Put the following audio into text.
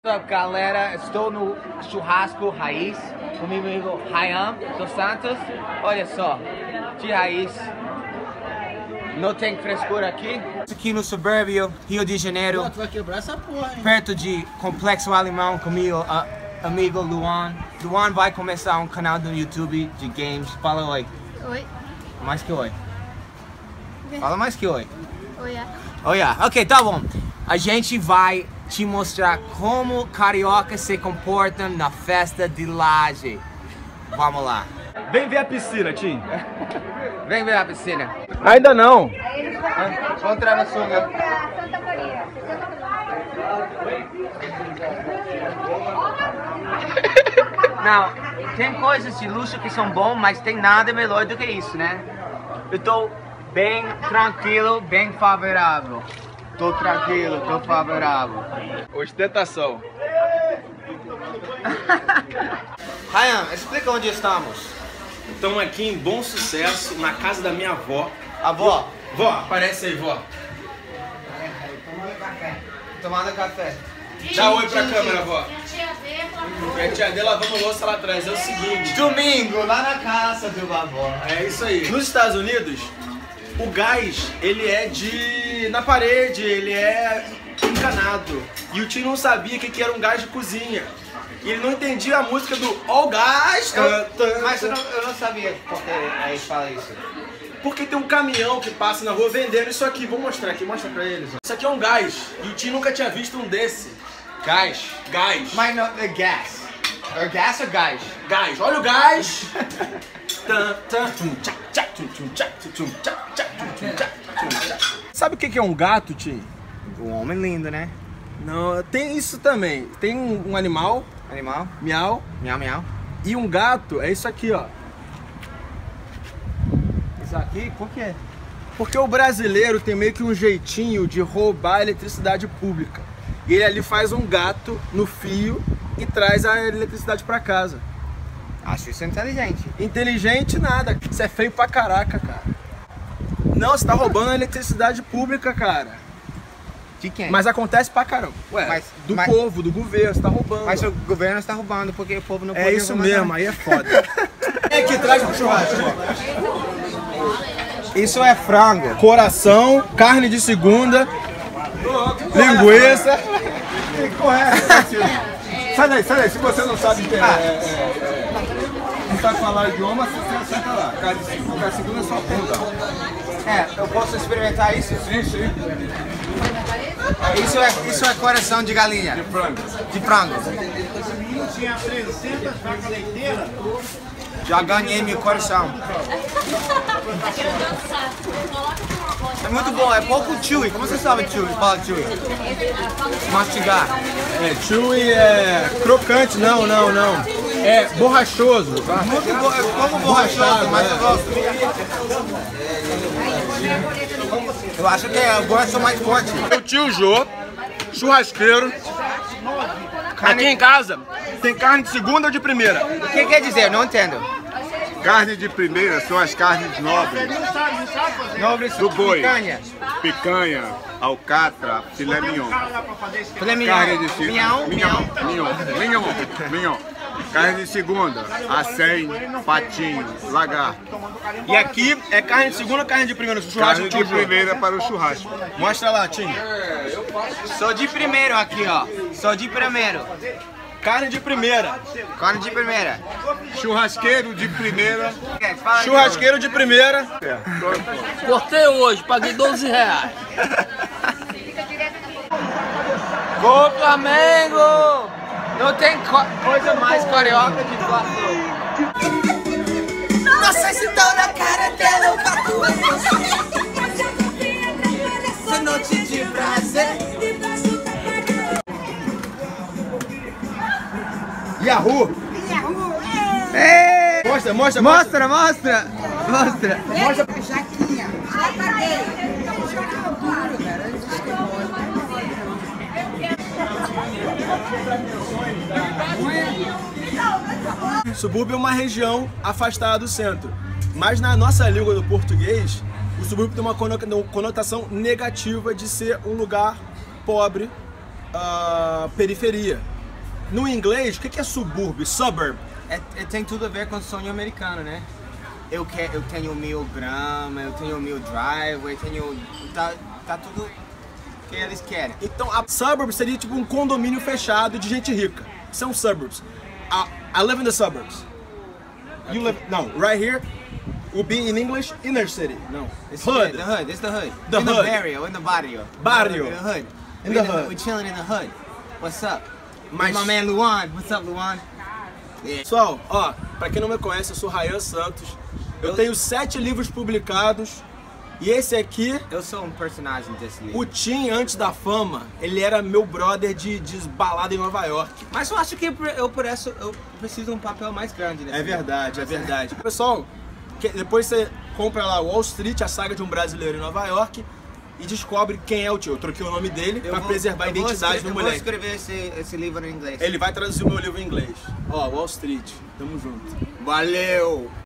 Galera, estou no churrasco raiz com meu amigo Ryan dos Santos. Olha só, de raiz, não tem frescura aqui. Aqui no subúrbio, Rio de Janeiro. Pô, tu vai quebrar essa porra, hein? Perto de Complexo Alemão com meu amigo Luan. Luan vai começar um canal no YouTube de games. Fala oi. Oi. Mais que oi. Fala mais que oi. Oi. Oi, ok, tá bom. A gente vai te mostrar como carioca se comportam na festa de laje. Vamos lá. Vem ver a piscina, Tim. Vem ver a piscina. Ainda não. Vamos entrar na sunga. Santa Maria. Não, tem coisas de luxo que são bom, mas tem nada melhor do que isso, né? Eu tô bem tranquilo, bem favorável. Tô tranquilo, tô favorável. Ostentação. Ryan, explica onde estamos. Estamos aqui em Bom Sucesso, na casa da minha avó. Avó, Vó, aparece aí, vó. tomando café. Dá oi pra câmera, vó. E a tia dela lavando louça lá atrás. É o seguinte. Domingo, lá na casa do avó. É isso aí. Nos Estados Unidos, o gás, ele é na parede, ele é encanado. E o tio não sabia que era um gás de cozinha. E ele não entendia a música do All Gás. Mas eu não sabia porque aí fala isso. Porque tem um caminhão que passa na rua vendendo isso aqui. Vou mostrar aqui, mostra pra eles. Ó. Isso aqui é um gás. E o tio nunca tinha visto um desse. Gás. Gás. Mas não, é gás. É gás ou gás? Gás. Olha o gás. Sabe o que é um gato, tio? Um homem lindo, né? Não, tem isso também. Tem um animal, Animal. miau, Miau, miau. e um gato é isso aqui, ó. Isso aqui, por quê? Porque o brasileiro tem meio que um jeitinho de roubar a eletricidade pública. E ele ali faz um gato no fio e traz a eletricidade pra casa. Acho isso inteligente. Inteligente nada, isso é feio pra caraca, cara. Não, você tá roubando a eletricidade pública, cara. De quem? Mas acontece pra caramba. Ué, do povo, do governo, você tá roubando. Mas o governo está roubando porque o povo não pode É isso roubar mesmo, nada. aí é foda. É que traz pro churrasco. Isso é frango. Coração, carne de segunda, linguiça. Sai daí, se você não sabe não sabe falar idioma, você senta lá. Carne de segunda é só perguntar. Eu posso experimentar isso? Sim. Isso é coração de galinha. De frango. De frango. Tinha 300 vacas leiteiras. Já ganhei meu coração. É muito bom, é pouco chewy. Como você sabe chewy? Fala chewy. Mastigar. Chewy é crocante, não. É borrachoso. Muito bom, é como borrachoso, mas eu gosto. Eu acho que eu gosto mais forte. Meu tio Jô, churrasqueiro. Aqui em casa tem carne de segunda ou de primeira? O que quer dizer? Eu não entendo. Carne de primeira são as carnes nobres, Nobres do boi, picanha. picanha, alcatra, filé mignon. Filé Carne de mignon. mignon. Carne de segunda, acém, patinho, lagarto. E aqui é carne de segunda ou carne de primeira? Carne de primeira para o churrasco. Mostra lá, Tim. Sou de primeiro aqui, ó. Sou de primeiro. Carne de primeira. Carne de primeira. Churrasqueiro de primeira. Fala aqui, Churrasqueiro de primeira. Cortei hoje, paguei 12 reais. Gol Flamengo! Não tem coisa mais carioca que Flamengo. Nossa, esse dão na cara dela, eu bato a essa noite de prazer. Yahoo! Ei! Mostra. Mostra! Jaquinha, já paguei. Subúrbio é uma região afastada do centro, mas na nossa língua do português, o subúrbio tem uma conotação negativa de ser um lugar pobre, periferia. no inglês, o que é subúrbio? Suburb. Tem tudo a ver com o sonho americano, né? Eu tenho 1000 gramas, eu tenho 1000 driveway, eu tenho... Tá tudo que eles querem. Então, a suburb seria tipo um condomínio fechado de gente rica. São suburbs. I live in the suburbs. You live... No, right here would be in English, inner city. No, hood. The hood, it's the hood. The in hood. The barrio, in the barrio. Barrio. In the hood. In the hood. We're chilling in the hood. What's up? Mas- My man Luan. What's up, Luan? Yeah. Pessoal, ó, pra quem não me conhece, eu sou Ryan Santos. Eu tenho 7 livros publicados. E esse aqui, Eu sou um personagem desse livro. o Tim, antes da fama, ele era meu brother de balada em Nova York. Mas eu acho que eu preciso de um papel mais grande nesse É livro. verdade, é verdade. Pessoal, depois você compra lá Wall Street, a saga de um brasileiro em Nova York, e descobre quem é o tio. Eu troquei o nome dele pra preservar a identidade do Eu vou moleque. escrever esse livro em inglês. Ele vai traduzir o meu livro em inglês. Ó, Wall Street. Tamo junto. Valeu!